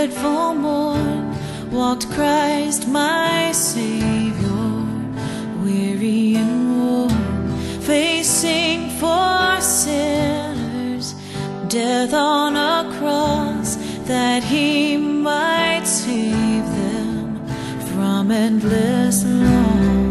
dreadful morn walked Christ my Savior, weary and worn, facing for sinners death on a cross, that he might save them from endless loss.